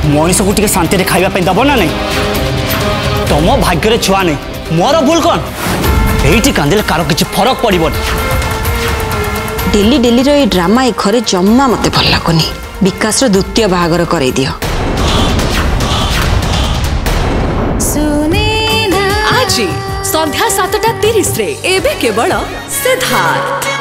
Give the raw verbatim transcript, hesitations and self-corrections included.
मनीष को शांति खावाई दब ना नहीं तुम भाग्य छुआ नहीं मोर भूल कौन ये कांदे कार किसी फरक पड़ो डेली डेली रो ड्रामा ए घरे जम्मा मते भल लगुनि विकास रो द्वितीय बाहागर करे दियो आज संध्या सातटा तीस रे एबे केवल सिद्धार्थ।